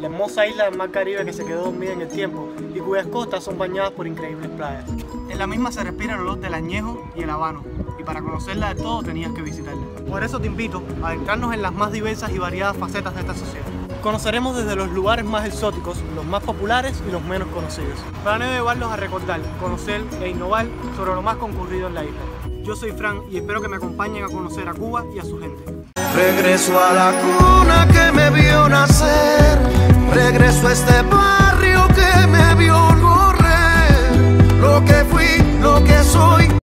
la hermosa isla del Mar Caribe que se quedó dormida en el tiempo y cuyas costas son bañadas por increíbles playas. En la misma se respira el olor del añejo y el habano, y para conocerla de todo tenías que visitarla. Por eso te invito a adentrarnos en las más diversas y variadas facetas de esta sociedad. Conoceremos desde los lugares más exóticos, los más populares y los menos conocidos. Planeo llevarlos a recordar, conocer e innovar sobre lo más concurrido en la isla. Yo soy Fran y espero que me acompañen a conocer a Cuba y a su gente. Regreso a la cuna que me vio nacer, regreso a este barrio que me vio correr, lo que fui, lo que soy.